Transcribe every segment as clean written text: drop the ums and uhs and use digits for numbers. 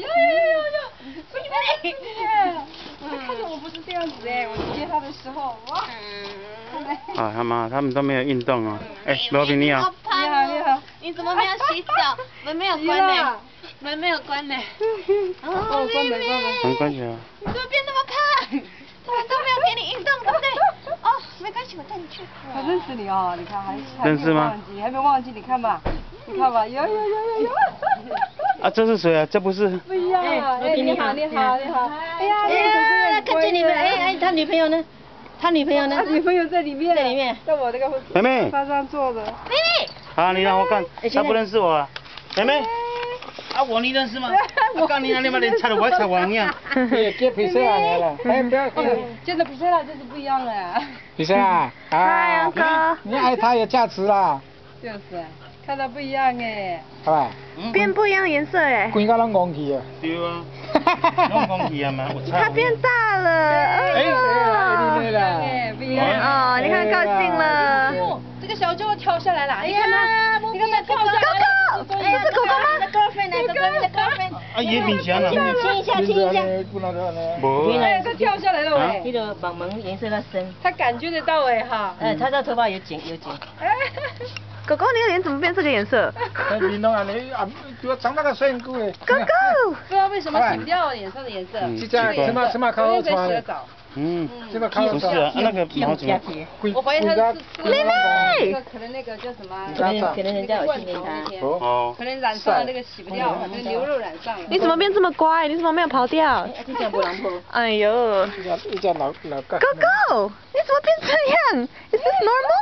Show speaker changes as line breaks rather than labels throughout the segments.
看着我不是这样子哎，我接他的时候，哇！
啊，他们都没有运动哦。哎，罗宾你好。
你好，你好。
你怎么没有洗澡？门没有关呢。门没有关呢。
哦，关门。
门关起来。
你怎么变那么胖？他们都没有给你运动，对不对？哦，没关系，我带你去。
他认识你哦，你看还
认识吗？
还没忘记，你看吧，有。
啊，这是谁啊？这不是？
不一样啊！哎，你好。哎呀，
看见你们，哎，他女朋友呢？他女朋友
在里面，在我这个
妹妹
沙上坐着。
妹妹，
好，你让我看，他不认识我啊，妹妹。啊，你认识吗？我告你你把脸擦得我才王样。
接皮色来了，哎，不要
接着皮色了，就是不一样了。
皮色啊，啊，你爱他有价值啦。
就是，看到不一样哎。
好吧。
变不一样颜色哎。
规个拢光去啊。
对啊。拢光去啊嘛，我擦。
它变大了。
哎，
不一样。
哦，你看高兴了。
这个小舅跳下来了，你看它，你看它跳下来。
狗狗，这是狗狗吗？
啊，也挺强的。
亲一下。
不。
哎，它跳下来了喂。
那个绑门颜色它深。
它感觉得到哎哈。
它的头发有剪。狗狗，你的脸怎么变这个颜色？
你弄啊，你啊，就长那个身骨嘞。
狗狗，
不知道为什么洗不掉脸上的颜色。
这家什么烤肉穿的？这个烤肉穿。
不是啊，那个毛怎么？
我怀疑它是
妹妹。
可能那个叫什么？
可能人家有训练它。
哦。
可能染上了那个洗不掉，那个牛肉染上了。
你怎么变这么乖？你怎么没有跑掉？哎呦。
一家老干。
狗狗，你怎么变这样 ？Is this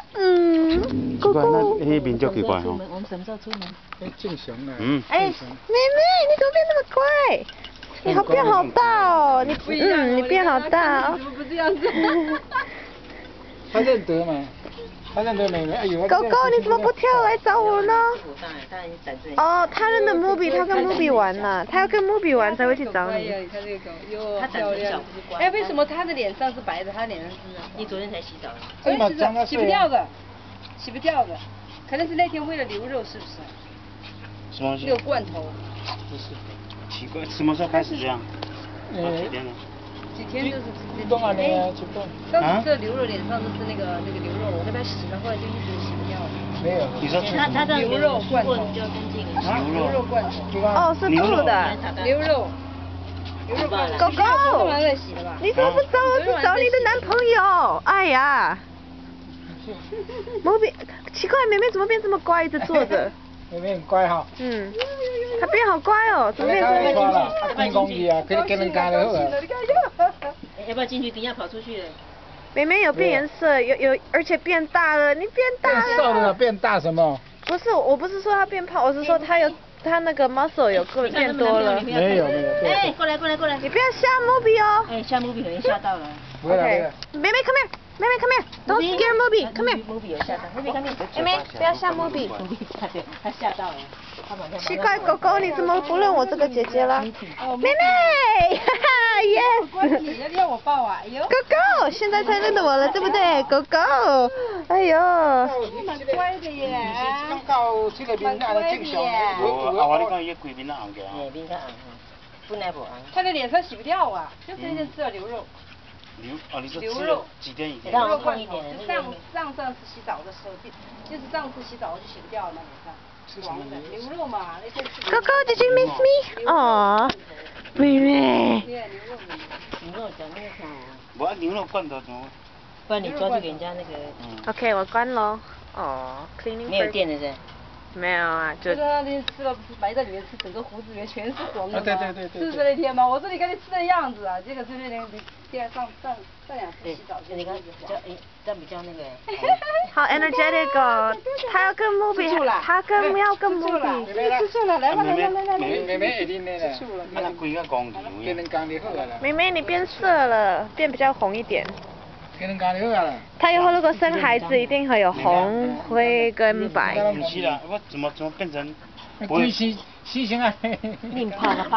normal？狗狗。
那面就奇怪哦。
我们什么时候出门？
正常的。
哎，妹妹，你怎么变那么乖？你变好大哦，你变好大哦。
怎么不这样子？
他认得吗？他认得妹妹。哎呦。
狗狗，你怎么不跳来找我呢？哦，他认得 Moby， 他跟 Moby 玩呢，他要跟 Moby 玩才会去找你。
你看这个狗，哟，漂亮。哎，为什么他的脸上是白的，他脸上是？
你昨天才洗澡。
洗不掉的，可能是那天喂了牛肉，是不是？
什么东西？
那个罐头。
不是。奇怪，什么时候开始这样？几天了？
几天就是
激动啊你啊，激动。
上次这牛肉脸上都是那个牛肉，我给它洗了，后来就一直洗不掉了。
没有。
你说
它这
牛肉罐头
就干净了。
牛肉罐头。
哦，是兔的。
牛肉罐头。
狗狗，你怎么不找我去找你的男朋友？哎呀。Moby， 奇怪，妹妹怎么变这么乖，一直坐着？
妹妹很乖哈。
她变好乖哦，怎么变这么乖？
变公鸡啊，可以跟人家的好啊。
要不要进去？等一下跑出去了。妹妹有变颜色，有，而且变大了，你变大了。
变瘦了，变大什么？
不是，我不是说她变胖，我是说她那个 muscle 有变多了。
没有。
哎，过来，你不要吓 Moby 哦。哎，吓 Moby 可能吓到了。
不会了。
妹妹 come here，Don't scare Moby，come here。Moby 有吓到 ，Moby come here。妹妹不要吓 Moby。他吓到了。奇怪，狗狗你怎么不认我这个姐姐了？妹妹，哈哈 ，yes。
要我抱啊？
狗狗，现在才认得我了，对不对？狗狗，哎呦。
蛮乖的耶。
蛮乖的耶。
我你讲伊规面红嘅。
面较红，本来无红。
他的脸上洗不掉啊，就是那天吃了牛肉。
你说吃了几天以前？
牛肉罐头，就上次洗澡的时候，就是上次洗澡就洗不掉了嘛，脸上。
吃什么
牛肉嘛，那天吃。
狗狗 ，Did you miss me？ 哦，妹妹。
牛肉讲那个啥。
我牛肉罐头怎么？
不然你抓住人家那个。OK， 我关喽。哦 ，cleaning。没有电的是？没有啊，就。
就是那天吃了，不是埋在里面吃，整个胡子里面全是黄的吗？
对。
是不是那天吗？我说你看你吃的样子啊，结果是那天第二上两次洗澡就。
你看比较那个。好 energetic 哦，他要跟 Moby， 他要跟 Moby。
吃醋了，来吧。
妹妹一定的了。
吃醋了。那规个光头。
变成光的好了。
妹妹你变色了，变比较红一点。
变成光的好了。
他以后如果生孩子，一定会有红、灰跟白。
不是啦，我怎么变成？
龟西行啊。
命怕了。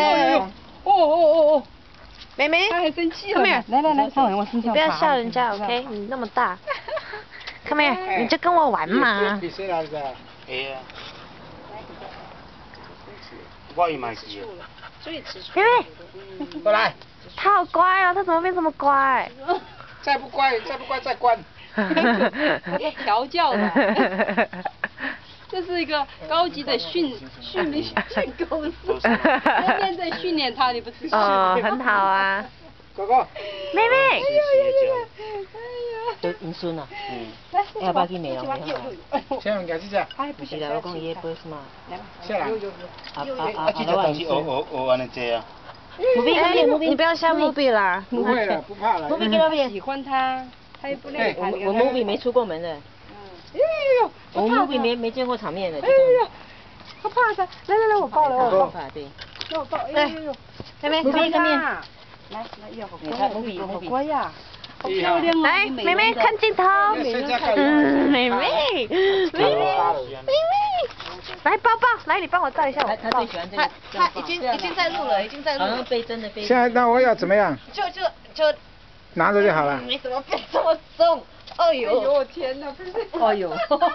哦。
妹妹，
他还生气了。
来，
上来我身上。
你不要笑人家 ，OK？ 你那么大。Come here， 你就跟我玩嘛。
哎呀。 我也买是。
所以吃醋。
妹妹，
过来，
他好乖哦，他怎么变这么乖？
再不乖再关。
他在调教的。这是一个高级的训公司，天天在训练他，你不知道。
哦，很好啊。
哥哥。
妹妹。
都因孙啊。
来，
要不要去美容？
先用牙齿吃。
不是啦，我讲伊个杯是嘛。
下来。
这个东西学安尼做啊。
你不要吓木比啦。
不会了，不怕了。
木比给那边。
喜欢他，他也不累。
我木比没出过门的。
哎呦，
我木比没见过场面的。
哎呦，他怕他，来，我抱了，我抱。
对。
让我抱，哎呦，
妹妹，木比看面。
来，要好乖，木比好乖呀。好漂亮啊！
来，妹妹看镜头。妹妹，来抱抱，来你帮我照一下我。
他最喜欢这个。
他已经在录了，已经在录了。
好像背真的背。
现在那我要怎么样？
就
拿着就好了。
你怎么背这么重？哎呦，
天哪，不是。
哎呦。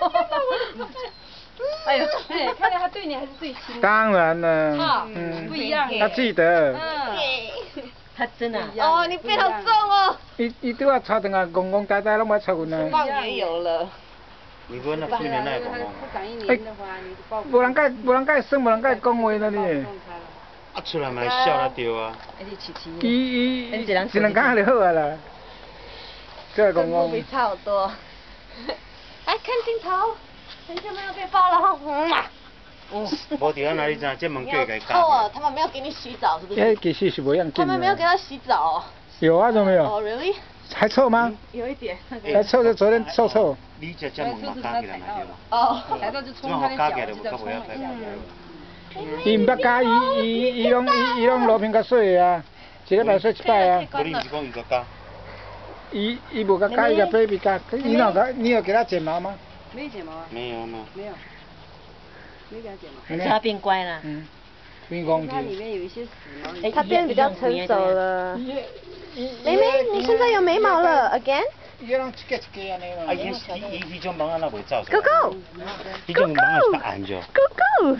哎呦，哎，看来他对你还是最亲的。
当然了。
啊，不一样。
他记得。
他真的。
哦，你背好重哦。
伊拄啊带等啊，戆戆呆呆，拢不爱带阮呢。
棒也有了。
你问那去年那个
不长一年的话，你抱。
无人甲伊耍，无人甲伊讲话了呢。
啊，出来嘛笑得着啊。
伊一两天就好啊啦。这戆戆。
比差好多。来看镜头，很久没有被抱了哈。
无伫啊，哪里知？这门叫伊家加。
哦，他们没有给你洗澡是不是？
哎，其实是无样
他们没有给他洗澡。
有啊，怎么没有？
哦 ，really？
还臭吗？
有一点。
还臭就昨天臭。
你这门嘛加起来嘛对吧？
哦。
踩到就冲他的脚，就冲一下。
伊唔捌加，伊拢路边较洗的啊，一礼拜洗一摆啊。
不，你是讲伊个加？
伊无甲加，伊甲 baby 加。你有给他剪毛吗？
没剪毛啊？
没有。
没给他剪毛。
可是他变乖了。
变公
它里面有一些死毛。
他变比较成熟了。妹妹，你现在有眉毛了 ，again？
伊拢一个安尼嘛。
啊，伊种毛啊，那袂走。
哥哥。
伊种毛是较暗着。
哥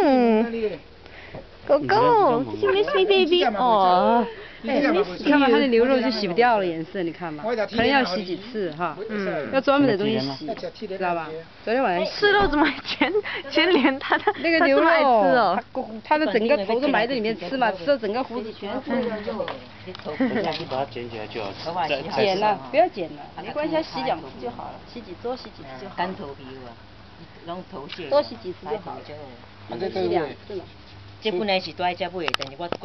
哥，哥哥 ，Did you miss me, baby？ 哦。
你看嘛，它的牛肉就洗不掉了颜色，你看嘛，可能要洗几次哈，要专门的东西洗，知道吧？昨天晚上
吃肉怎么牵连他的？
那个牛肉，
爱吃哦，
他的整个头都埋在里面吃嘛，吃到整个胡子全是肉。
等下去把它剪起来就好。
剪了，不要剪了，没关系，洗2次就好了，多洗几次就好。
干头皮啊，拢头屑。
多洗几次就好了，洗2次嘛。
这本来是住在这尾，但是我。